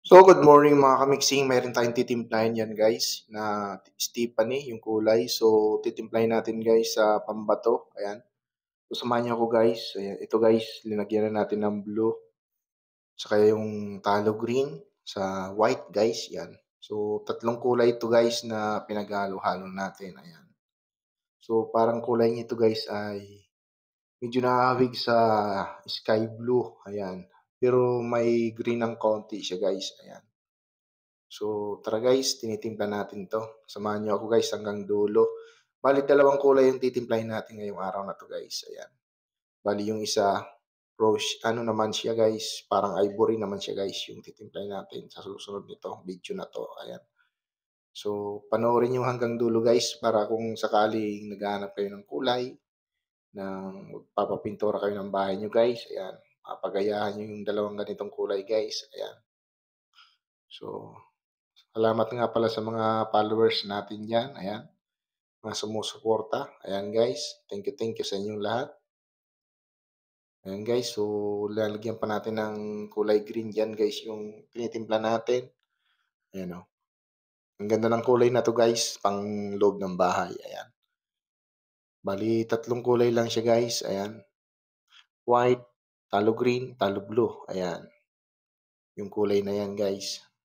So, good morning mga kamiksing. Mayroon tayong titimplahin yan guys na Stephanie, yung kulay. So, titimplahin natin guys sa pambato. Ayan. So, samahan niyo ako guys. Ayan. Ito guys, linagyan na natin ng blue. Saka yung talo green sa white guys. Yan. So, tatlong kulay ito guys na pinaghalo-halo natin. Ayan. So, parang kulay nito guys ay medyo nakahawig sa sky blue. Ayan. Pero may green ng konti siya guys. Ayan. So, tara guys, tinitimpla natin 'to. Samahan niyo ako guys hanggang dulo. Bale dalawang kulay yung titimplahin natin ngayong araw na 'to guys, ayan. Bale yung isa rose ano naman siya guys, parang ivory naman siya guys yung titimplahin natin sa susunod nito video na 'to, ayan. So, panoorin niyo hanggang dulo guys para kung sakaling naghahanap kayo ng kulay, ng magpapapintura kayo ng bahay niyo guys, ayan. Mapagayahan niyo yung dalawang ganitong kulay guys, ayan. So, salamat nga pala sa mga followers natin diyan, ayan, mga sumusuporta. Ayan guys, thank you sa inyong lahat. Ayan guys, so lalagyan pa natin ng kulay green diyan guys yung tinitimpla natin. Ayan oh. Ang ganda ng kulay na 'to guys, pang loob ng bahay, ayan. Bali tatlong kulay lang siya guys, ayan. White, talo green, talo blue, ayan. Yung kulay na yan guys.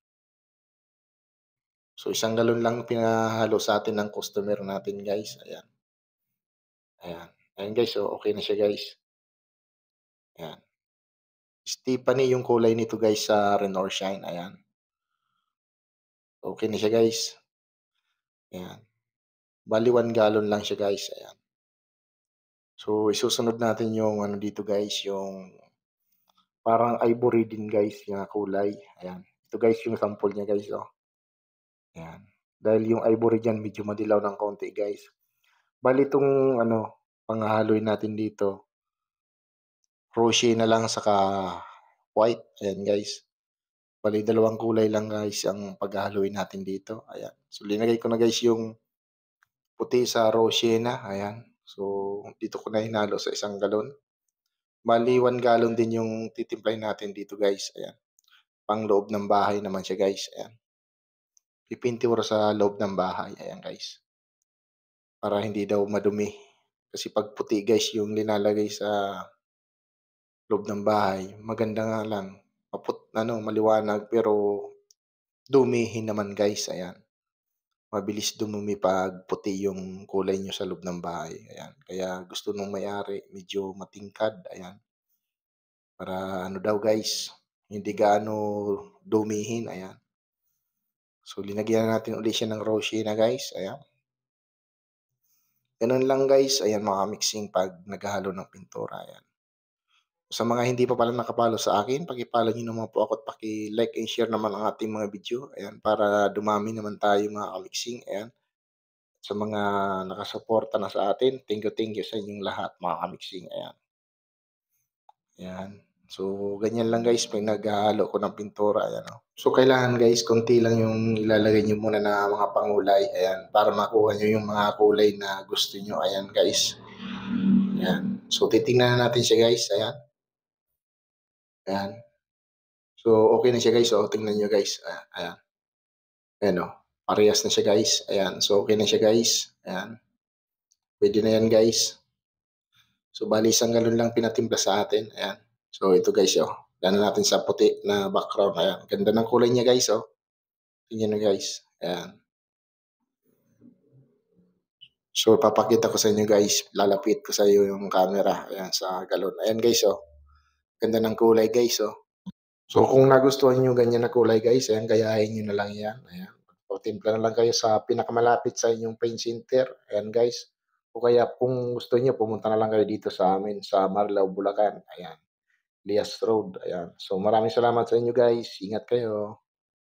So isang galon lang pinahalo sa atin ng customer natin guys, ayan. Ayan. Ayan guys, so okay na siya guys. Ayan. Stephanie yung kulay nito guys sa Rain or Shine, ayan. Okay na siya guys, ayan. Bale 1 gallon lang siya guys, ayan. So isusunod natin yung ano dito guys, yung parang ivory din guys na kulay, ayan. Ito guys yung sample niya guys, oh, ayan. Dahil yung ivory diyan medyo madilaw ng konti guys. Bale itong ano, panghahaluin natin dito, rosy na lang saka white, ayan guys. Bale dalawang kulay lang guys ang paghahaluin natin dito, ayan. So linagay ko na guys yung puti sa rosy na, ayan. So dito ko na hinalo sa isang galon. Bale 1 gallon din yung titimplahin natin dito guys, ayan. Pangloob ng bahay naman siya guys, ayan. Pipintura sa loob ng bahay, ayan guys. Para hindi daw madumi. Kasi 'pag puti guys yung nilalagay sa loob ng bahay, maganda nga lang ano, maliwanag pero dumihin naman guys, ayan. Mabilis dumumi 'pag puti yung kulay niyo sa loob ng bahay, ayan. Kaya gusto nung may-ari medyo matingkad, ayan. Para ano daw guys, hindi gaano dumihin, ayan. So linagyan na natin ulit siya ng rosy na guys, ayan. Gano'n lang guys, ayan mga mixing 'pag naghahalo ng pintura, ayan. Sa mga hindi pa pala nakapalo sa akin, paki-follow niyo naman po ako at paki-like and share naman ang ating mga video, ayan, para dumami naman tayo mga ka-mixing, ayan. Sa mga nakasuporta na sa atin, thank you sa inyong lahat mga ka-mixing, ayan. Ayan. So, ganyan lang guys 'pag naghahalo ko ng pintura, ayan, oh. So, kailangan guys konti lang yung ilalagay niyo muna na mga pangulay, ayan, para makuha niyo yung mga kulay na gusto niyo, ayan guys. Ayan. So, titingnan na natin siya guys, ayan. Ayan. So, okay na siya guys, oh, tingnan niyo guys, ayan. Ayan, oh, parehas na siya guys, ayan. So, okay na siya guys, ayan. Puwede na yan guys. So, bale isang galon lang pinatimpla sa atin, ayan. So, ito guys, oh, lagyan natin sa puti na background, ayan. Ganda ng kulay niya guys, oh. Tingnan niyo guys, ayan. So, papakita ko sa inyo guys, lalapit ko sa iyo yung camera, ayan, sa galon. Ayan guys, oh, ganda ng kulay guys, oh. So, kung nagustuhan niyo ganyan na kulay guys, ayan, gayahin niyo na lang yan, ayan. Magpatimpla na lang kayo sa pinakamalapit sa inyong paint center, ayan guys. O kaya kung gusto niyo pumunta na lang kayo dito sa amin sa Marlaw, Bulacan, ayan. Lias Road, ayan. So maraming salamat sa inyo guys. Ingat kayo.